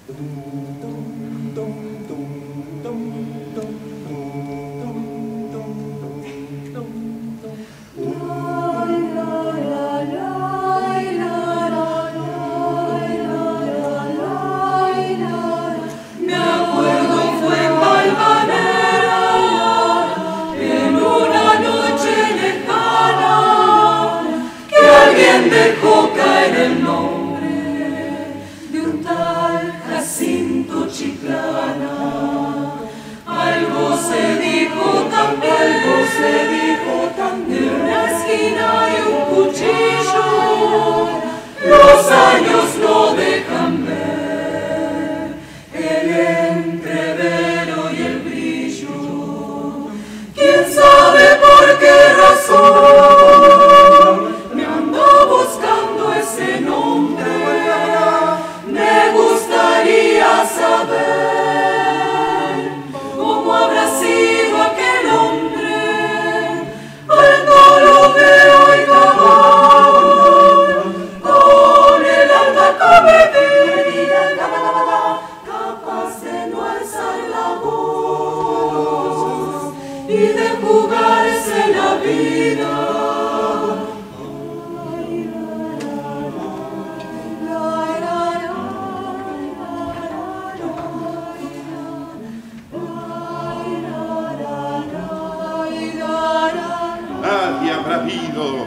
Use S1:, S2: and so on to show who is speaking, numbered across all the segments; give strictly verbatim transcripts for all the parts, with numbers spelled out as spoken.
S1: Dejó caer el nombre de un tal Jacinto Chiclana. Algo se dijo también, algo se dijo también, de una esquina y un cuchillo. Los años no dejan ver el entrevero y el brillo. ¿Quién sabe por qué razón? Buscando ese nombre, me gustaría saber cómo habrá sido aquel hombre. Hoy no lo veo y clavado, con el alma comedida, capaz de no alzar la voz y de jugarse la vida.
S2: Nadie habrá habido,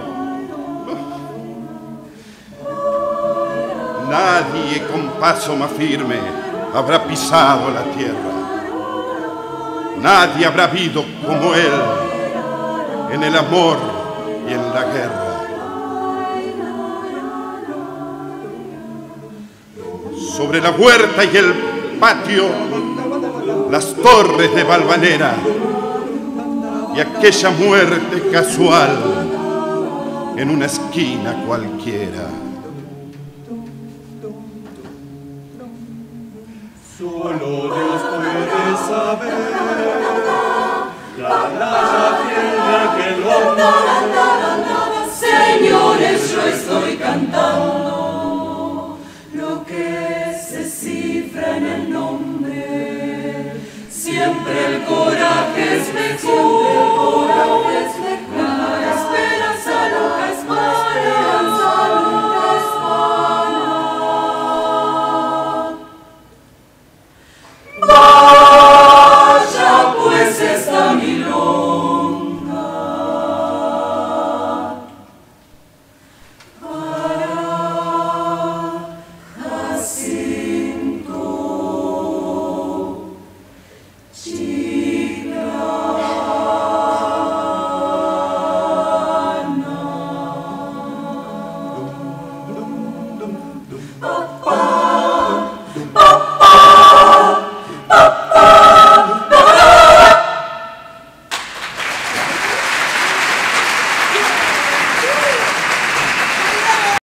S2: nadie con paso más firme habrá pisado la tierra. Nadie habrá habido como él en el amor y en la guerra. Sobre la huerta y el patio, las torres de Valvanera y aquella muerte casual en una esquina cualquiera.
S3: Solo Dios puede saber la raya fiel de aquel hombre.
S1: Señores, yo estoy cantando lo que se cifra en el nombre. Siempre el coraje es mejor.